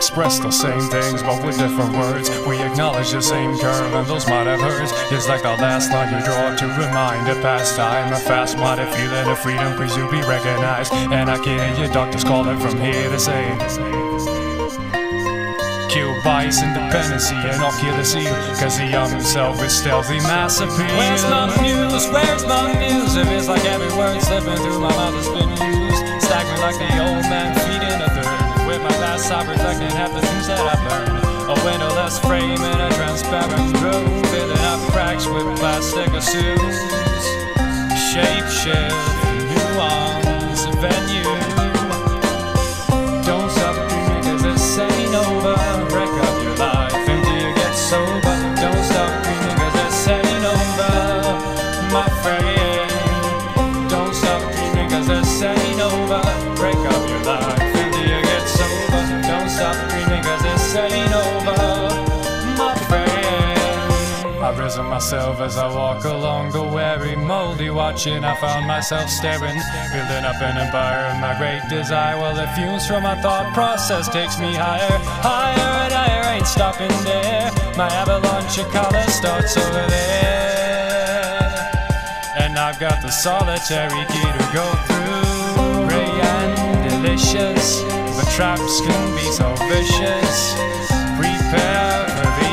express the same things, but with different words. We acknowledge the same curve, and those might have hurts. It's like the last line you draw to remind a past time. A fast-minded feeling of freedom, please you be recognized. And I can hear your doctors calling from here to say, kill bias, independency, and I'll kill the seal, cause the young himself is stealthy mass appeal. Where's my muse? Where's my muse? If it's like every word slipping through my mouth has been used, staggering like the old man feeding a third. With my past I reflecting half the things that I've learned. A windowless frame in a transparent room, filling up cracks with plastic assumes. Shape shift, nuance, venue. Don't stop dreaming cause this ain't over. Wreck up your life until you get sober. Don't stop dreaming cause this ain't over, my friend. Don't stop dreaming cause this ain't over. Break up your life until you get sober. Don't stop dreaming cause this ain't over, my friend. I've risen myself as I walk along the weary, moldy watching. I found myself staring, building up an empire of my great desire. Well, the fumes from my thought process takes me higher, higher and higher, ain't stopping there. My avalanche of color starts over there, and I've got the solitary key to go through. Ray and delicious, but traps can be so vicious. Prepare for the